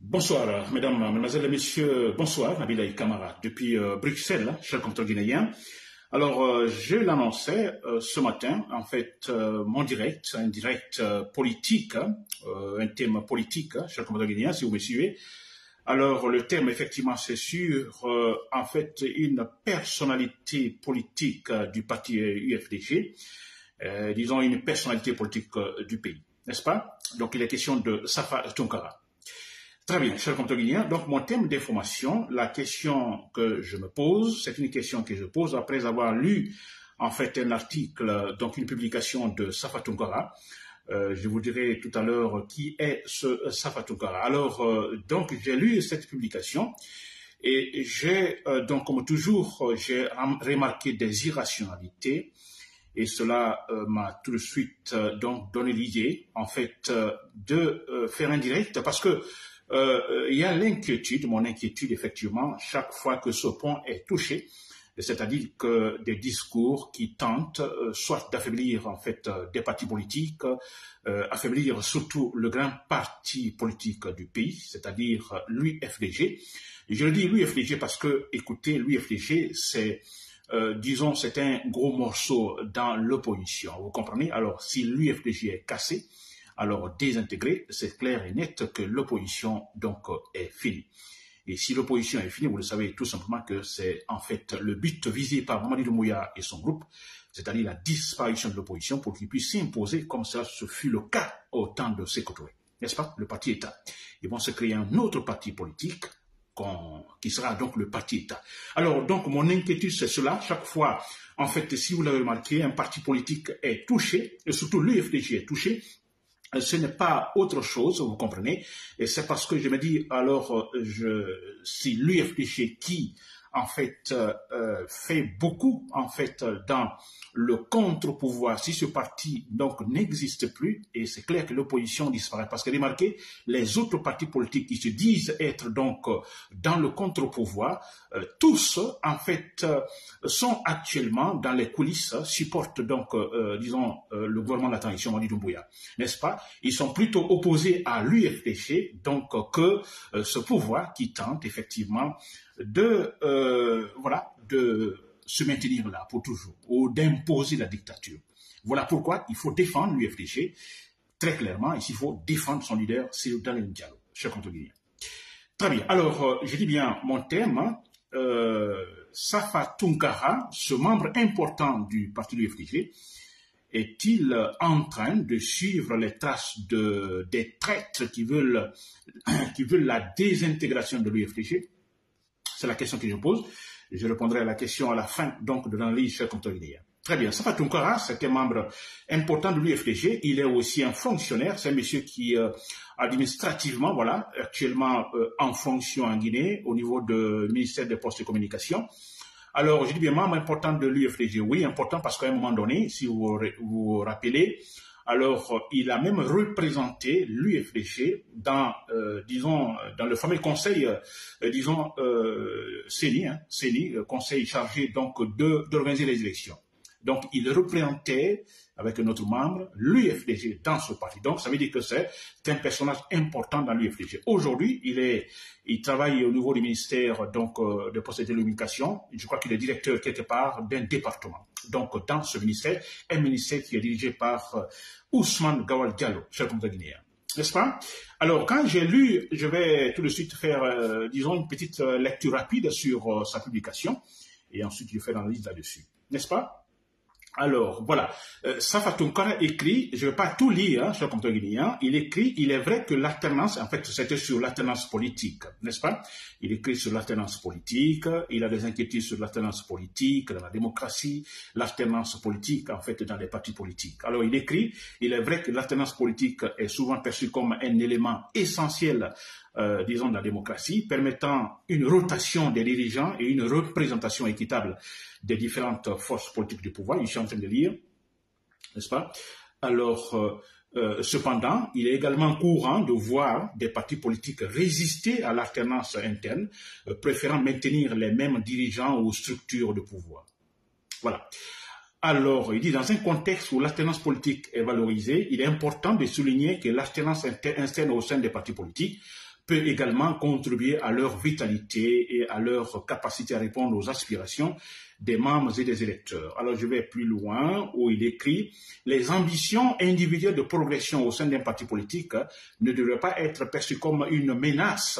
Bonsoir, mesdames, mesdemoiselles et messieurs, bonsoir, Nabilaï Kamara, depuis Bruxelles, cher compteur guinéen. Alors, je l'annonçais ce matin, en fait, mon direct, un direct politique, un thème politique, cher compteur guinéen, si vous me suivez. Alors, le thème, effectivement, c'est sur, en fait, une personnalité politique du parti UFDG, disons une personnalité politique du pays, n'est-ce pas? Donc, il est question de Safa Tounkara. Très bien, cher compteur guinéen. Donc, mon thème d'information, la question que je me pose, c'est une question que je pose après avoir lu, en fait, un article, donc une publication de Safa Tounkara. Je vous dirai tout à l'heure qui est ce Safa Tounkara. Alors, donc, j'ai lu cette publication et j'ai, donc, comme toujours, j'ai remarqué des irrationalités. Et cela m'a tout de suite donc donné l'idée, en fait, de faire un direct parce que il y a l'inquiétude, mon inquiétude effectivement, chaque fois que ce point est touché, c'est-à-dire que des discours qui tentent soit d'affaiblir en fait des partis politiques, affaiblir surtout le grand parti politique du pays, c'est-à-dire l'UFDG. Je le dis l'UFDG parce que, écoutez, l'UFDG c'est disons, c'est un gros morceau dans l'opposition. Vous comprenez? Alors, si l'UFDG est cassé, alors désintégré, c'est clair et net que l'opposition, donc, est finie. Et si l'opposition est finie, vous le savez tout simplement que c'est en fait le but visé par Mamadi Doumbouya et son groupe, c'est-à-dire la disparition de l'opposition pour qu'il puisse s'imposer comme ça ce fut le cas au temps de Sékou Touré. N'est-ce pas? Le parti État. Ils vont se créer un autre parti politique qui sera donc le parti État. Alors, donc, mon inquiétude, c'est cela. Chaque fois, en fait, si vous l'avez remarqué, un parti politique est touché, et surtout l'UFDG est touché, ce n'est pas autre chose, vous comprenez, et c'est parce que je me dis, alors, si l'UFDG qui, en fait, fait beaucoup, en fait, dans le contre-pouvoir, si ce parti, donc, n'existe plus, et c'est clair que l'opposition disparaît, parce que remarquez, les autres partis politiques qui se disent être, donc, dans le contre-pouvoir, tous, en fait, sont actuellement dans les coulisses, supportent, donc, disons, le gouvernement de la transition, Mamadi Doumbouya, n'est-ce pas? Ils sont plutôt opposés à l'UFDG, donc, que ce pouvoir qui tente, effectivement, de se maintenir là pour toujours, ou d'imposer la dictature. Voilà pourquoi il faut défendre l'UFDG, très clairement, et s'il faut défendre son leader, c'est Daniel Diallo, cher compteur guinéen. Très bien, alors, je dis bien mon thème, Safa Tounkara, ce membre important du parti de l'UFDG, est-il en train de suivre les traces des traîtres qui veulent la désintégration de l'UFDG? C'est la question que je pose. Je répondrai à la question à la fin donc de l'analyse, cher compteur guinéen. Très bien. Safa Tounkara, c'est un membre important de l'UFDG. Il est aussi un fonctionnaire. C'est un monsieur qui, administrativement, voilà, actuellement en fonction en Guinée, au niveau du ministère des Postes et Communications. Alors, je dis bien membre important de l'UFDG. Oui, important parce qu'à un moment donné, si vous vous rappelez, alors, il a même représenté l'UFDG dans, disons, dans le fameux conseil, disons, CENI, conseil chargé donc d'organiser les élections. Donc, il représentait, avec un autre membre, l'UFDG dans ce parti. Donc, ça veut dire que c'est un personnage important dans l'UFDG. Aujourd'hui, il travaille au niveau du ministère, donc, de Postes et Télécommunications. Je crois qu'il est directeur quelque part d'un département. Donc, dans ce ministère, un ministère qui est dirigé par Ousmane Gawal Diallo, cher compteur guinéen. N'est-ce pas? Alors, quand j'ai lu, je vais tout de suite faire, disons, une petite lecture rapide sur sa publication, et ensuite je fais l'analyse là-dessus. N'est-ce pas? Alors, voilà. Safa Tounkara écrit, je ne vais pas tout lire, hein, cher compteur guinéen, il écrit, il est vrai que l'alternance, en fait, c'était sur l'alternance politique, n'est-ce pas? Il écrit sur l'alternance politique, il a des inquiétudes sur l'alternance politique, dans la démocratie, l'alternance politique, en fait, dans les partis politiques. Alors, il écrit, il est vrai que l'alternance politique est souvent perçue comme un élément essentiel disons, de la démocratie, permettant une rotation des dirigeants et une représentation équitable des différentes forces politiques du pouvoir. Je suis en train de lire, n'est-ce pas? Alors, cependant, il est également courant de voir des partis politiques résister à l'alternance interne, préférant maintenir les mêmes dirigeants ou structures de pouvoir. Voilà. Alors, il dit, dans un contexte où l'alternance politique est valorisée, il est important de souligner que l'alternance interne au sein des partis politiques peut également contribuer à leur vitalité et à leur capacité à répondre aux aspirations des membres et des électeurs. Alors je vais plus loin où il écrit « Les ambitions individuelles de progression au sein d'un parti politique ne devraient pas être perçues comme une menace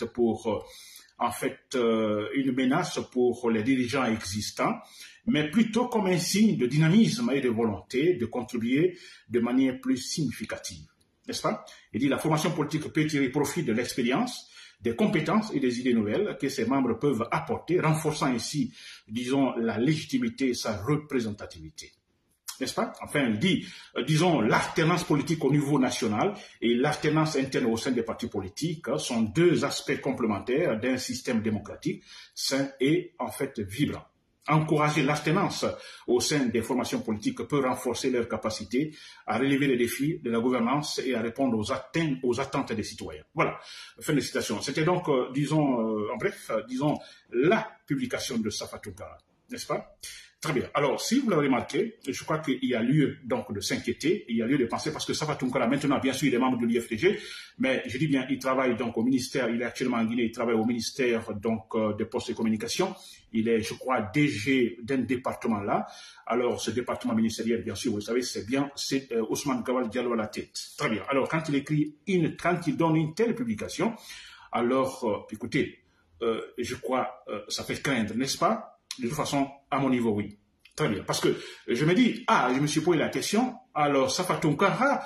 une menace pour les dirigeants existants, mais plutôt comme un signe de dynamisme et de volonté de contribuer de manière plus significative. » N'est-ce pas? Il dit la formation politique peut tirer profit de l'expérience, des compétences et des idées nouvelles que ses membres peuvent apporter, renforçant ainsi, disons, la légitimité et sa représentativité. N'est-ce pas? Enfin, il dit, disons, l'alternance politique au niveau national et l'alternance interne au sein des partis politiques sont deux aspects complémentaires d'un système démocratique sain et, en fait, vibrant. Encourager l'alternance au sein des formations politiques peut renforcer leur capacité à relever les défis de la gouvernance et à répondre aux attentes des citoyens. Voilà, fin de citation. C'était donc, en bref, la publication de Safa Tounkara, n'est-ce pas? Très bien. Alors, si vous l'avez remarqué, je crois qu'il y a lieu donc de s'inquiéter, il y a lieu de penser, parce que Safa Tounkara, maintenant, bien sûr, il est membre de l'IFDG, mais je dis bien, il travaille donc au ministère, il est actuellement en Guinée, il travaille au ministère donc des Postes et Communications. Il est, je crois, DG d'un département là. Alors, ce département ministériel, bien sûr, vous le savez, c'est Ousmane Gawal Diallo à la tête. Très bien. Alors, quand il donne une telle publication, alors, écoutez, je crois, ça fait craindre, n'est-ce pas? De toute façon, à mon niveau, oui. Très bien. Parce que je me dis, je me suis posé la question, alors Safa Tounkara,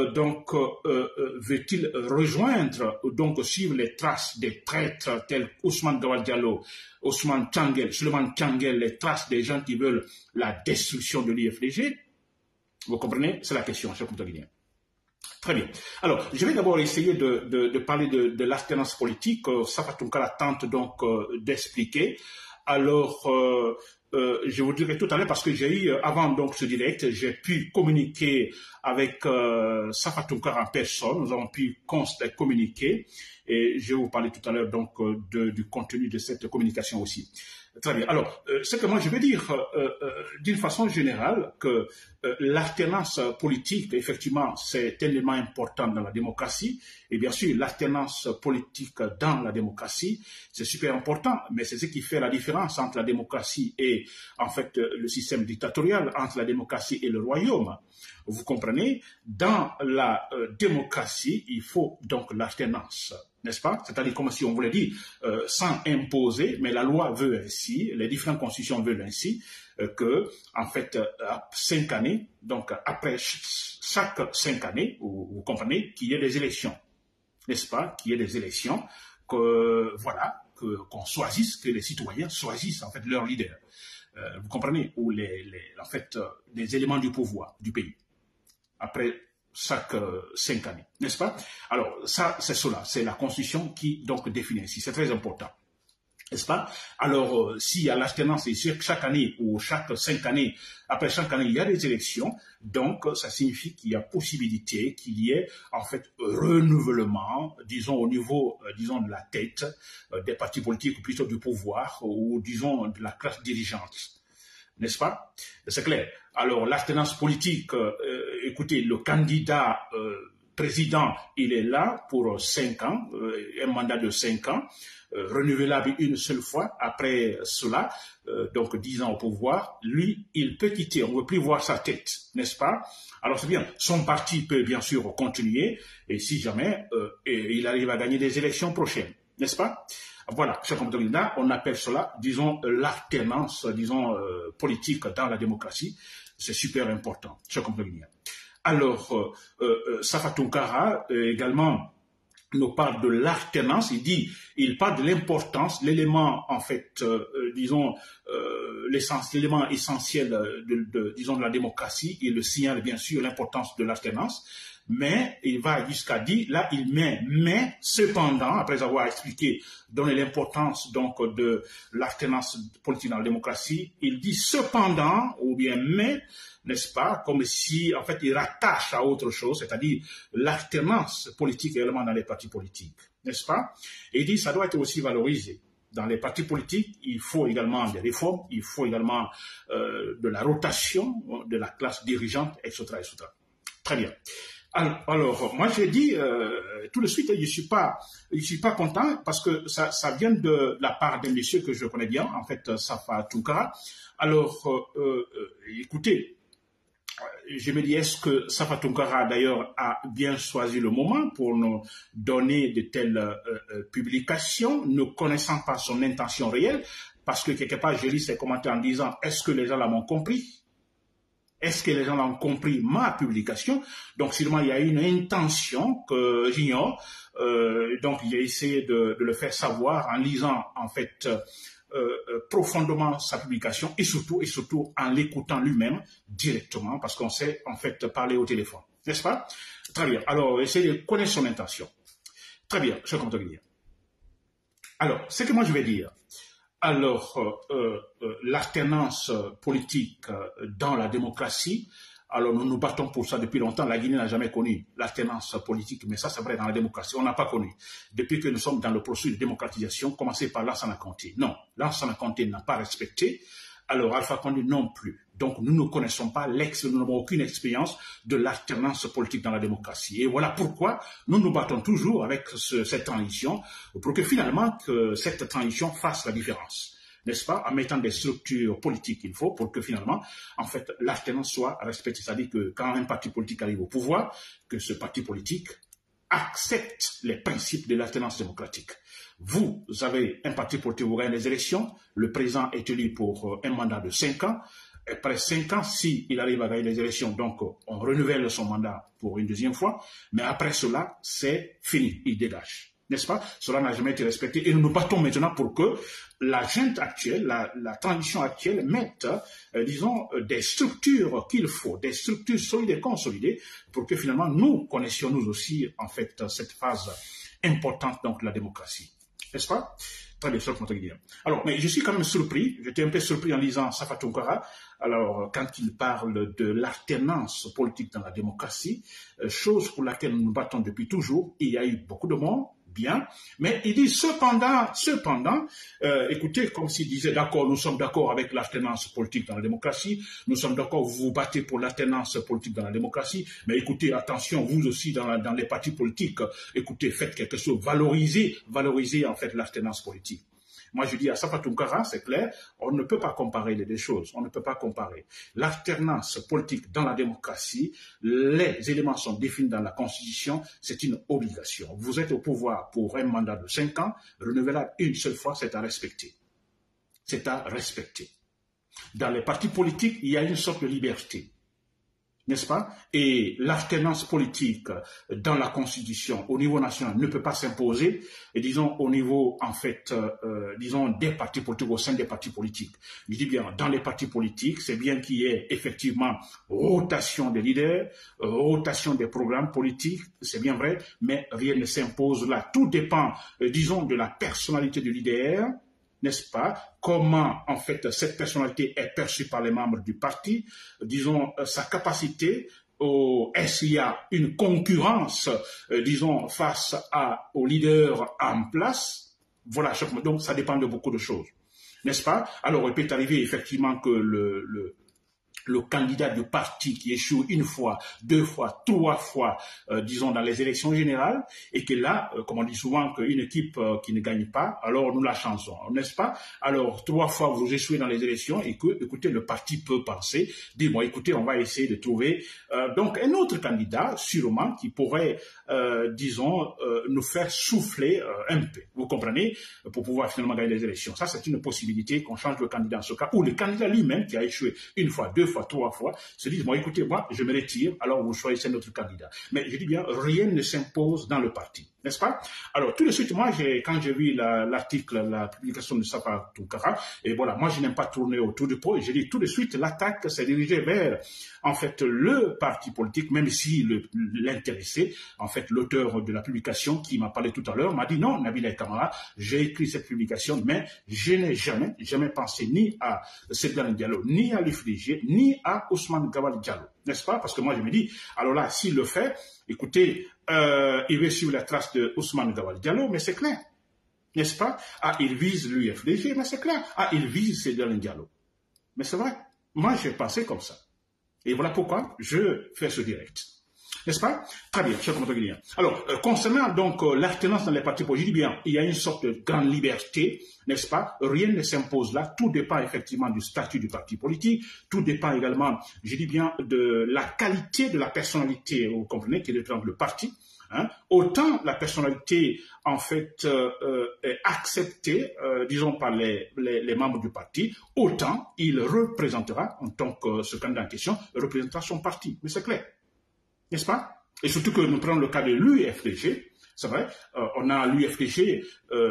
veut-il rejoindre, donc suivre les traces des traîtres tels Ousmane Gawal Diallo, Ousmane Tchangel, Suleiman Tchangel, les traces des gens qui veulent la destruction de l'IFDG? Vous comprenez? C'est la question, cher Guinéen. Très bien. Alors, je vais d'abord essayer de parler de l'alternance politique. Safa Tounkara tente donc d'expliquer. Alors, je vous dirai tout à l'heure parce que j'ai eu, avant donc ce direct, j'ai pu communiquer avec Safa Tounkara en personne. Nous avons pu communiquer et je vais vous parler tout à l'heure donc du contenu de cette communication aussi. Très bien. Alors, ce que moi je veux dire d'une façon générale que l'alternance politique, effectivement, c'est un élément important dans la démocratie. Et bien sûr, l'alternance politique dans la démocratie, c'est super important, mais c'est ce qui fait la différence entre la démocratie et, en fait, le système dictatorial, entre la démocratie et le royaume. Vous comprenez? Dans la démocratie, il faut donc l'alternance. N'est-ce pas? C'est-à-dire comme si on voulait dire sans imposer, mais la loi veut ainsi, les différentes constitutions veulent ainsi que, en fait, à 5 années, donc après chaque 5 années, vous comprenez, qu'il y ait des élections, n'est-ce pas? Qu'il y ait des élections, qu'on choisisse, que les citoyens choisissent en fait leur leader. Vous comprenez? Ou les éléments du pouvoir du pays. Après chaque 5 années, n'est-ce pas? Alors, ça, c'est cela, c'est la Constitution qui, donc, définit ainsi. C'est très important, n'est-ce pas? Alors, s'il y a l'alternance et chaque année ou chaque 5 années, après chaque année, il y a des élections, donc, ça signifie qu'il y a possibilité qu'il y ait, en fait, renouvellement, disons, au niveau, disons, de la tête des partis politiques, ou plutôt du pouvoir, ou, disons, de la classe dirigeante. N'est-ce pas? C'est clair. Alors, l'alternance politique, écoutez, le candidat président, il est là pour 5 ans, un mandat de 5 ans, renouvelable une seule fois. Après cela, donc 10 ans au pouvoir, lui, il peut quitter. On ne veut plus voir sa tête, n'est-ce pas? Alors, c'est bien. Son parti peut bien sûr continuer, et si jamais il arrive à gagner des élections prochaines, n'est-ce pas? Voilà, cher compatriotes, on appelle cela, disons, l'alternance, disons, politique dans la démocratie. C'est super important, cher compatriotes. Alors, Safa Tounkara également nous parle de l'alternance. Il parle de l'importance, l'élément, en fait, disons, l'élément essentiel disons, de la démocratie. Il le signale bien sûr l'importance de l'alternance. Mais il va jusqu'à dire, là il mais cependant, après avoir expliqué, donné l'importance donc de l'alternance politique dans la démocratie, il dit cependant, ou bien mais, n'est-ce pas, comme si en fait il rattache à autre chose, c'est-à-dire l'alternance politique également dans les partis politiques, n'est-ce pas? Et il dit ça doit être aussi valorisé. Dans les partis politiques, il faut également des réformes, il faut également de la rotation de la classe dirigeante, etc., etc. Très bien. Alors, moi j'ai dit tout de suite, je suis pas content parce que ça vient de la part d'un monsieur que je connais bien, en fait, Safa Tounkara. Alors, écoutez, je me dis, est-ce que Safa Tounkara d'ailleurs a bien choisi le moment pour nous donner de telles publications, ne connaissant pas son intention réelle, parce que quelque part, je lis ses commentaires en disant, est-ce que les gens l'ont compris? Est-ce que les gens ont compris ma publication? Donc, sûrement, il y a une intention que j'ignore. Donc, j'ai essayé de le faire savoir en lisant, en fait, profondément sa publication et surtout en l'écoutant lui-même directement parce qu'on sait, en fait, parler au téléphone. N'est-ce pas? Très bien. Alors, essayez de connaître son intention. Très bien, je compte dire. Alors, ce que moi je vais dire, alors, l'alternance politique dans la démocratie, alors nous nous battons pour ça depuis longtemps. La Guinée n'a jamais connu l'alternance politique, mais ça c'est vrai dans la démocratie, on n'a pas connu. Depuis que nous sommes dans le processus de démocratisation, commencé par Lansana Conté. Non, Lansana Conté n'a pas respecté, alors Alpha Condé non plus. Donc nous ne connaissons pas nous n'avons aucune expérience de l'alternance politique dans la démocratie. Et voilà pourquoi nous nous battons toujours avec cette transition, pour que finalement que cette transition fasse la différence. N'est-ce pas, en mettant des structures politiques qu'il faut pour que finalement, en fait, l'alternance soit respectée. C'est-à-dire que quand un parti politique arrive au pouvoir, que ce parti politique accepte les principes de l'alternance démocratique. Vous avez un parti politique, vous gagnez les élections, le président est élu pour un mandat de 5 ans, après 5 ans, s'il arrive à gagner les élections, donc on renouvelle son mandat pour une deuxième fois, mais après cela, c'est fini, il dégage. N'est-ce pas? Cela n'a jamais été respecté et nous nous battons maintenant pour que la junte actuelle, la transition actuelle mette, disons, des structures qu'il faut, des structures solides et consolidées pour que finalement nous connaissions nous aussi, en fait, cette phase importante, donc, de la démocratie. N'est-ce pas? Très bien, ça, dire. Alors, mais je suis quand même surpris, j'étais un peu surpris en lisant Safa Tounkara, alors, quand il parle de l'alternance politique dans la démocratie, chose pour laquelle nous nous battons depuis toujours, il y a eu beaucoup de morts, bien, mais il dit cependant, écoutez, comme s'il disait d'accord, nous sommes d'accord avec l'alternance politique dans la démocratie, nous sommes d'accord, vous vous battez pour l'alternance politique dans la démocratie, mais écoutez, attention, vous aussi dans les partis politiques, écoutez, faites quelque chose, valorisez en fait l'alternance politique. Moi, je dis à Safa Tounkara, c'est clair, on ne peut pas comparer les deux choses. On ne peut pas comparer. L'alternance politique dans la démocratie, les éléments sont définis dans la Constitution, c'est une obligation. Vous êtes au pouvoir pour un mandat de 5 ans, renouvelable une seule fois, c'est à respecter. C'est à respecter. Dans les partis politiques, il y a une sorte de liberté. N'est-ce pas? Et l'alternance politique dans la Constitution au niveau national ne peut pas s'imposer, et disons au niveau, en fait, disons des partis politiques, au sein des partis politiques. Je dis bien, dans les partis politiques, c'est bien qu'il y ait effectivement rotation des leaders, rotation des programmes politiques, c'est bien vrai, mais rien ne s'impose là. Tout dépend, disons, de la personnalité du leader, n'est-ce pas? Comment, en fait, cette personnalité est perçue par les membres du parti, disons, sa capacité, est-ce qu'il y a une concurrence, disons, face aux leaders en place? Voilà, donc ça dépend de beaucoup de choses, n'est-ce pas? Alors, il peut arriver effectivement que le candidat du parti qui échoue une fois, 2 fois, 3 fois, disons, dans les élections générales, et que là, comme on dit souvent qu'une équipe qui ne gagne pas, alors nous la changeons, n'est-ce pas? Alors, 3 fois vous échouez dans les élections, et que, écoutez, le parti peut penser, dire, bon, écoutez, on va essayer de trouver donc un autre candidat, sûrement, qui pourrait, disons, nous faire souffler un peu, vous comprenez, pour pouvoir finalement gagner les élections. Ça, c'est une possibilité qu'on change le candidat en ce cas, ou le candidat lui-même qui a échoué une fois, 2 fois, 3 fois, se disent, bon, écoutez, moi, je me retire, alors vous choisissez notre candidat. Mais je dis bien, rien ne s'impose dans le parti, n'est-ce pas? Alors, tout de suite, moi, quand j'ai vu l'article, la publication de Safa Tounkara, et voilà, moi, je n'aime pas tourner autour du pot, et j'ai dit tout de suite, l'attaque s'est dirigée vers, en fait, le parti politique, même si l'intéressé, en fait, l'auteur de la publication qui m'a parlé tout à l'heure, m'a dit, non, Nabila Kamara, j'ai écrit cette publication, mais je n'ai jamais pensé ni à Seydou Diallo, ni à l'Ifligé, ni à Ousmane Gawal Diallo, n'est-ce pas? Parce que moi je me dis, alors là, s'il le fait, écoutez, il va suivre la trace de Ousmane Gawal Diallo, mais c'est clair, n'est-ce pas? Ah, il vise l'UFDG, mais c'est clair. Ah, il vise Seydou Diallo, mais c'est vrai. Moi, j'ai pensé comme ça. Et voilà pourquoi je fais ce direct. N'est-ce pas? Très bien, cher compatriotes guinéens. Alors, concernant donc l'alternance dans les partis politiques, je dis bien, il y a une sorte de grande liberté, n'est-ce pas? Rien ne s'impose là. Tout dépend effectivement du statut du parti politique. Tout dépend également, je dis bien, de la qualité de la personnalité, vous comprenez, qui représente le parti. Hein? Autant la personnalité, en fait, est acceptée, disons, par les membres du parti, autant il représentera, en tant que ce candidat en question, représentera son parti. Mais c'est clair. N'est-ce pas? Et surtout que nous prenons le cas de l'UFDG, c'est vrai, on a l'UFDG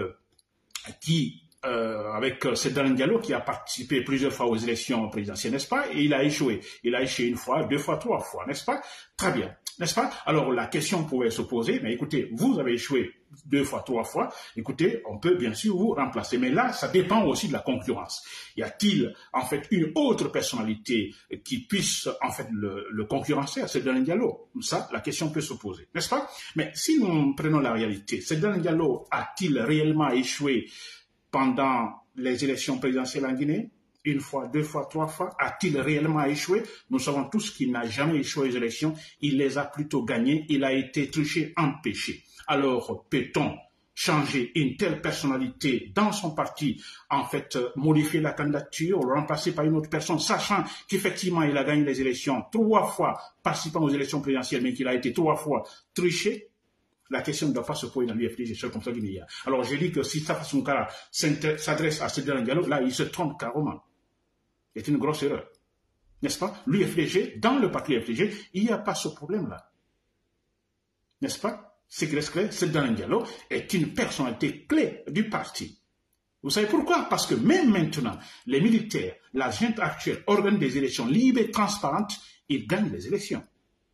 qui, avec Seydou Diallo, qui a participé plusieurs fois aux élections présidentielles, n'est-ce pas? Et il a échoué. Il a échoué une fois, deux fois, trois fois, n'est-ce pas? Très bien, n'est-ce pas? Alors la question pouvait se poser, mais écoutez, vous avez échoué deux fois, trois fois, écoutez, on peut bien sûr vous remplacer. Mais là, ça dépend aussi de la concurrence. Y a-t-il en fait une autre personnalité qui puisse en fait le concurrencer à Seydou Diallo? Ça, la question peut se poser, n'est-ce pas? Mais si nous prenons la réalité, Seydou Diallo a-t-il réellement échoué pendant les élections présidentielles en Guinée? Une fois, deux fois, trois fois, a-t-il réellement échoué? Nous savons tous qu'il n'a jamais échoué aux élections, il les a plutôt gagnées, il a été triché, empêché. Alors, peut-on changer une telle personnalité dans son parti, en fait, modifier la candidature, le remplacer par une autre personne, sachant qu'effectivement, il a gagné les élections trois fois, participant aux élections présidentielles, mais qu'il a été trois fois triché? La question ne doit pas se poser dans l'UFDG, cher compatriote guinéen. Alors, je dis que si Safa Tounkara s'adresse à Seydou Diallo, là, il se trompe carrément. C'est une grosse erreur. N'est-ce pas? L'UFDG, dans le parti UFDG, il n'y a pas ce problème-là. N'est-ce pas? C'est que Seydou Diallo est une personnalité clé du parti. Vous savez pourquoi? Parce que même maintenant, les militaires, la junte actuelle, organisent des élections libres et transparentes, ils gagnent les élections.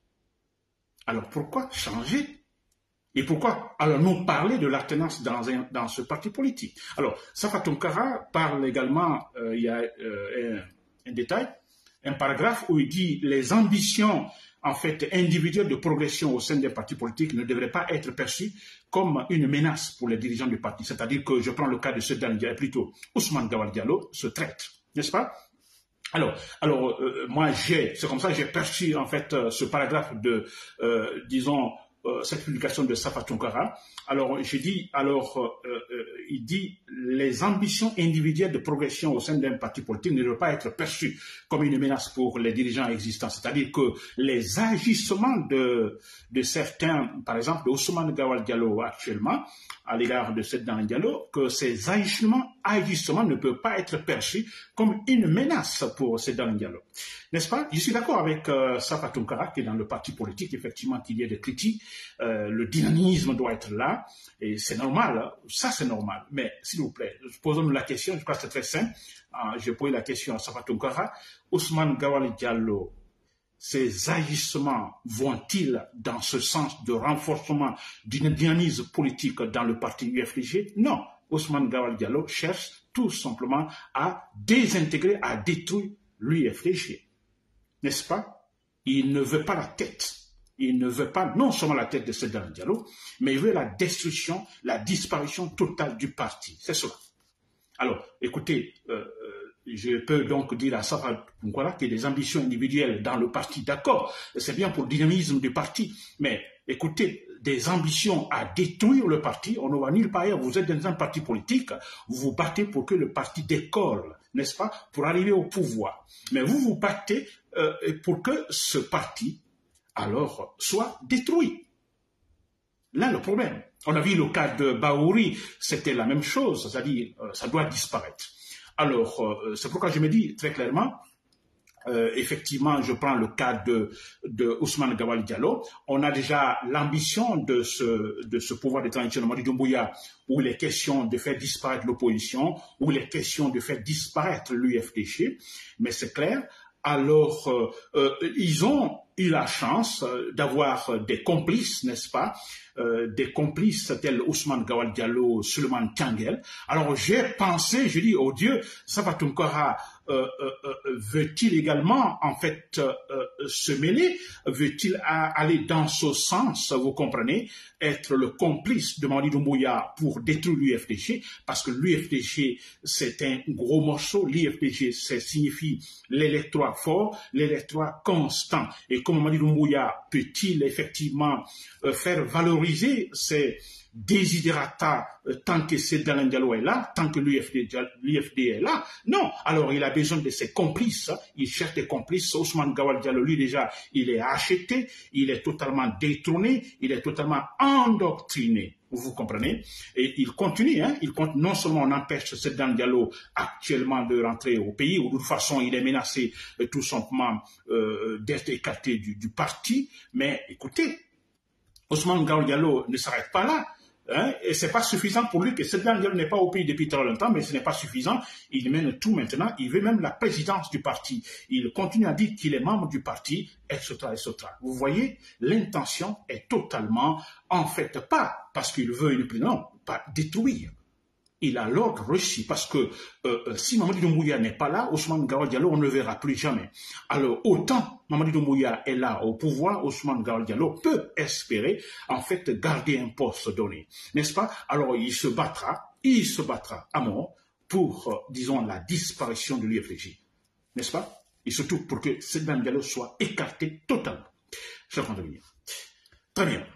Alors pourquoi changer? Et pourquoi alors nous parler de l'alternance dans ce parti politique? Alors, Safa Tounkara parle également, il y a un détail, un paragraphe où il dit les ambitions en fait individuelles de progression au sein des partis politiques ne devraient pas être perçues comme une menace pour les dirigeants du parti. C'est-à-dire que je prends le cas de Seydou Diallo, plutôt Ousmane Gawal Diallo se traite, n'est-ce pas? Alors, moi c'est comme ça que j'ai perçu en fait ce paragraphe de, disons, cette publication de Safa Tounkara. Alors, il dit les ambitions individuelles de progression au sein d'un parti politique ne doivent pas être perçues comme une menace pour les dirigeants existants. C'est-à-dire que les agissements de certains, par exemple de Ousmane Gawal Diallo actuellement, à l'égard de Seydou Diallo, que ces agissements ne peuvent pas être perçus comme une menace pour Seydou Diallo. N'est-ce pas? Je suis d'accord avec Safa Tounkara qui est dans le parti politique, effectivement, qu'il y ait des critiques. Le dynamisme doit être là, et c'est normal, hein? Ça c'est normal. Mais s'il vous plaît, posons-nous la question, je crois que c'est très simple. Je pose la question à Safa Tounkara. Ousmane Gawal Diallo, ces agissements vont-ils dans ce sens de renforcement d'une dynamisme politique dans le parti UFDG? Non. Ousmane Gawal Diallo cherche tout simplement à désintégrer, à détruire l'UFDG. N'est-ce pas? Il ne veut pas la tête. Il ne veut pas non seulement la tête de Seydou Diallo, mais il veut la destruction, la disparition totale du parti. C'est cela. Alors, écoutez, je peux donc dire à Safa Tounkara qu'il y a des ambitions individuelles dans le parti, d'accord, c'est bien pour le dynamisme du parti, mais écoutez, des ambitions à détruire le parti, on ne va nulle part ailleurs. Vous êtes dans un parti politique, vous vous battez pour que le parti décolle, n'est-ce pas, pour arriver au pouvoir. Mais vous vous battez pour que ce parti, alors, soit détruit. Là, le problème. On a vu le cas de Bahouri, c'était la même chose, c'est-à-dire, ça doit disparaître. Alors, c'est pourquoi je me dis très clairement, effectivement, je prends le cas de Ousmane Gawal Diallo. On a déjà l'ambition de ce pouvoir de transition de Mamadi Doumbouya, où il est question de faire disparaître l'opposition, où il est question de faire disparaître l'UFDG. Mais c'est clair, alors, ils ont eu la chance d'avoir des complices, n'est-ce pas, des complices tels Ousmane Gawal Diallo, Suleiman Tiangel. Alors j'ai pensé, je dis, oh Dieu, Safa Tounkara veut-il également en fait se mêler, veut-il aller dans ce sens, vous comprenez, être le complice de Mamadi Doumbouya pour détruire l'UFDG, parce que l'UFDG c'est un gros morceau, l'UFDG ça signifie l'électorat fort, l'électorat constant, et comment Mamadi Doumbouya peut-il effectivement faire valoriser ces desiderata tant que Sedan Diallo est là, tant que l'UFD est là? Non. Alors, il a besoin de ses complices. Il cherche des complices. Ousmane Gawal Diallo, lui, déjà, il est acheté, il est totalement détrôné, il est totalement endoctriné. Vous comprenez? Et il continue, hein, il compte, non seulement on empêche Sedan Diallo actuellement de rentrer au pays, ou de toute façon il est menacé tout simplement d'être écarté du parti, mais écoutez, Ousmane Gawal Diallo ne s'arrête pas là. Hein, et c'est pas suffisant pour lui que Sedan Diallo n'est pas au pays depuis trop longtemps, mais ce n'est pas suffisant. Il mène tout maintenant. Il veut même la présidence du parti. Il continue à dire qu'il est membre du parti, etc., etc. Vous voyez, l'intention est totalement, en fait, pas parce qu'il veut une présidence, non, pas détruire. Il a l'ordre reçu parce que si Mamadi Doumbouya n'est pas là, Ousmane Gawal Diallo, on ne le verra plus jamais. Alors, autant Mamadi Doumbouya est là au pouvoir, Ousmane Gawal Diallo peut espérer, en fait, garder un poste donné. N'est-ce pas? Alors, il se battra à mort pour, disons, la disparition de l'UFDG. N'est-ce pas? Et surtout pour que Sedan Diallo soit écarté totalement. Je vais très bien.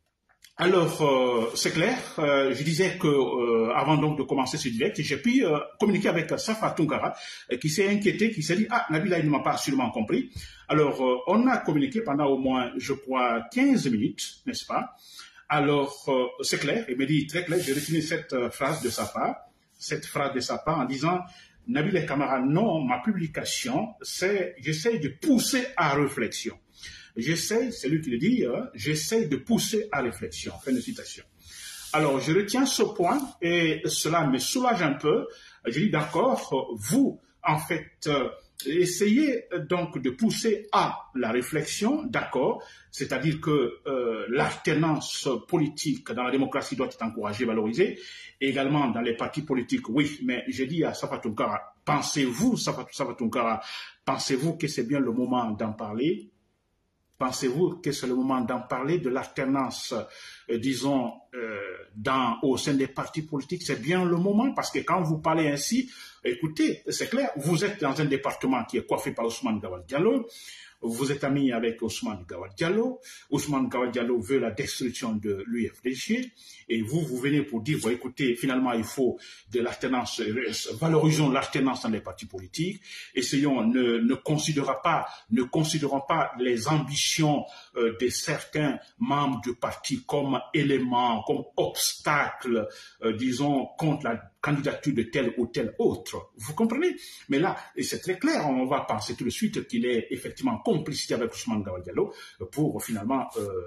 Alors, c'est clair, je disais que avant donc de commencer ce direct, j'ai pu communiquer avec Safa Tounkara, qui s'est inquiété, qui s'est dit « Ah, Nabila, il ne m'a pas absolument compris ». Alors, on a communiqué pendant au moins, je crois, 15 minutes, n'est-ce pas? Alors, c'est clair, il me dit très clair, j'ai retenu cette phrase de Safa en disant « Nabila Kamara, non, ma publication, c'est, j'essaie de pousser à réflexion ». J'essaie, c'est lui qui le dit, j'essaie de pousser à réflexion. Fin de citation. Alors, je retiens ce point et cela me soulage un peu. Je dis d'accord, vous, en fait, essayez donc de pousser à la réflexion, d'accord, c'est-à-dire que l'alternance politique dans la démocratie doit être encouragée, valorisée, et également dans les partis politiques, oui, mais je dis à Safa Tounkara, pensez-vous, Safa Tounkara, pensez-vous que c'est bien le moment d'en parler? Pensez-vous que c'est le moment d'en parler, de l'alternance, disons, au sein des partis politiques? C'est bien le moment, parce que quand vous parlez ainsi, écoutez, c'est clair, vous êtes dans un département qui est coiffé par Ousmane Gawal Diallo, vous êtes ami avec Ousmane Gawal Diallo, Ousmane Gawal Diallo veut la destruction de l'UFDG, et vous venez pour dire, bon, écoutez, finalement, il faut de l'alternance, valorisons l'alternance dans les partis politiques, essayons, ne considérons pas les ambitions de certains membres du parti comme éléments, comme obstacles, disons, contre la candidature de tel ou tel autre. Vous comprenez? Mais là, c'est très clair, on va penser tout de suite qu'il est effectivement en complicité avec Ousmane Gawal Diallo pour finalement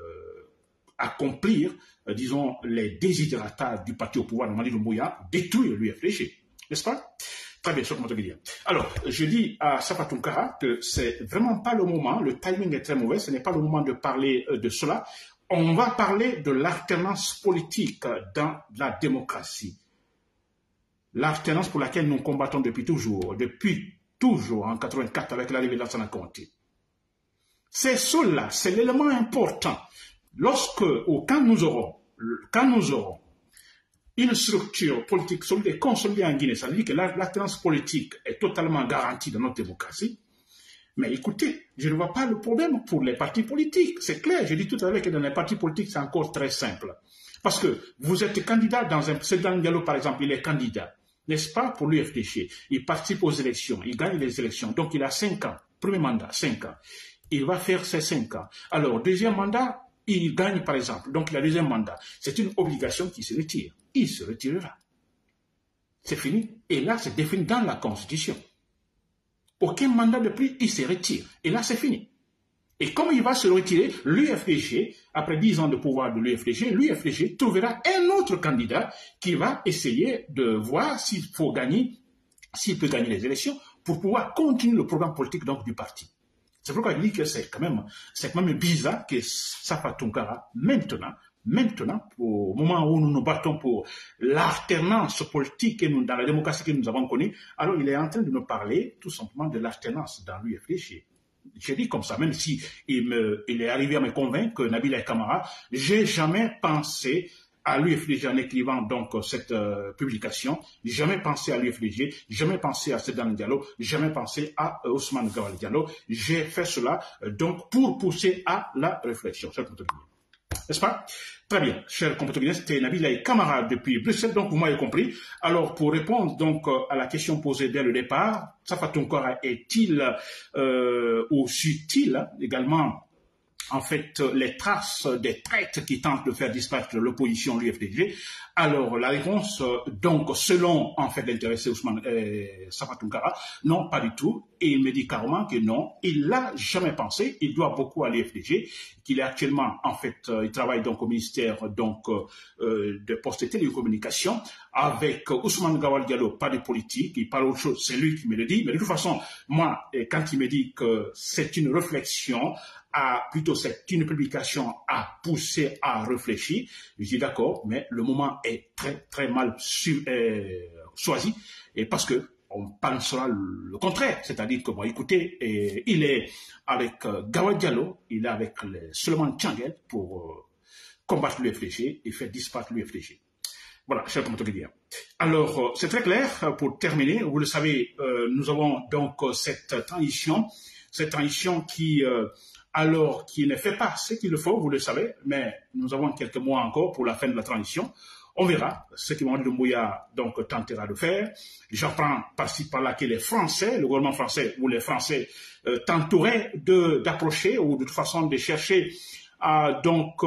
accomplir, disons, les desiderata du parti au pouvoir de Mamadi Doumbouya, détruire l'UFDG. N'est-ce pas? Très bien, sûr, alors, je dis à Safa Tounkara que c'est vraiment pas le moment, le timing est très mauvais, ce n'est pas le moment de parler de cela. On va parler de l'alternance politique dans la démocratie. L'alternance pour laquelle nous combattons depuis toujours en 84 avec l'arrivée de Lansana Conté. C'est cela, c'est l'élément important. Quand nous aurons une structure politique solide et consolidée en Guinée, ça veut dire que l'alternance politique est totalement garantie dans notre démocratie. Mais écoutez, je ne vois pas le problème pour les partis politiques. C'est clair, je dis tout à l'heure que dans les partis politiques, c'est encore très simple. Parce que vous êtes candidat dans un... Sedan Diallo, par exemple, il est candidat. N'est-ce pas, pour l'UFDG? Il participe aux élections, il gagne les élections. Donc, il a 5 ans. Premier mandat, 5 ans. Il va faire ses 5 ans. Alors, deuxième mandat, il gagne, par exemple. Donc, il a deuxième mandat. C'est une obligation qui se retire. Il se retirera. C'est fini. Et là, c'est défini dans la Constitution. Aucun mandat de plus, il se retire. Et là, c'est fini. Et comme il va se retirer, l'UFDG, après 10 ans de pouvoir de l'UFDG trouvera un autre candidat qui va essayer de voir s'il peut gagner les élections pour pouvoir continuer le programme politique donc, du parti. C'est pourquoi je dis que c'est quand même bizarre que Safa Tounkara, maintenant, au moment où nous nous battons pour l'alternance politique dans la démocratie que nous avons connue, alors il est en train de nous parler tout simplement de l'alternance dans l'UFDG. J'ai dit comme ça, même si il est arrivé à me convaincre que Nabila Kamara, j'ai jamais pensé à l'UFDG en écrivant donc cette publication, jamais pensé à l'UFDG, jamais pensé à Sedan Diallo, jamais pensé à Ousmane Gawal Diallo. J'ai fait cela donc pour pousser à la réflexion. N'est-ce pas? Très bien, chers compatriotes, c'était Nabil et camarades depuis Bruxelles, donc vous m'avez compris. Alors, pour répondre donc à la question posée dès le départ, Safa Tounkara est-il ou suit-il également en fait les traces des traîtres qui tentent de faire disparaître l'opposition l'UFDG? Alors la réponse donc selon en fait l'intéressé Ousmane Safa Tounkara, non pas du tout, et il me dit carrément que non, il l'a jamais pensé, il doit beaucoup à l'UFDG, qu'il est actuellement en fait il travaille donc au ministère donc de Postes et Télécommunications avec Ousmane Gawal Diallo, pas de politique, il parle autre chose, c'est lui qui me le dit, mais de toute façon moi quand il me dit que c'est une réflexion plutôt c'est une publication à pousser à réfléchir. Je dis d'accord, mais le moment est très très mal choisi et parce que on pensera le contraire, c'est-à-dire que bon, écoutez, il est avec Gawal Diallo, il est avec Suleiman Tchangel pour combattre l'UFDG et faire disparaître l'UFDG. Voilà, cher compatriotes. Alors, c'est très clair. Pour terminer, vous le savez, nous avons donc cette transition qui alors qui ne fait pas ce qu'il faut, vous le savez, mais nous avons quelques mois encore pour la fin de la transition. On verra ce que Mamadou Doumbouya donc tentera de faire. J'apprends par-ci par-là que les Français, le gouvernement français ou les Français tenteraient d'approcher ou de toute façon de chercher à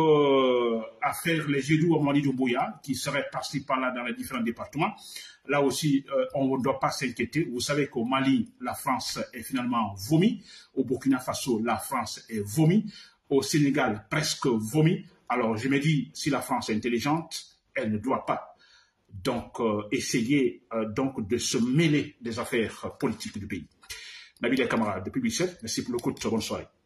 faire les yeux doux à Mamadou Doumbouya, qui serait par-ci par-là dans les différents départements. Là aussi, on ne doit pas s'inquiéter. Vous savez qu'au Mali, la France est finalement vomi. Au Burkina Faso, la France est vomi. Au Sénégal, presque vomi. Alors, je me dis, si la France est intelligente, elle ne doit pas donc essayer donc de se mêler des affaires politiques du pays. Nabil et camarades, depuis Bruxelles, merci pour le coup de bonne soirée.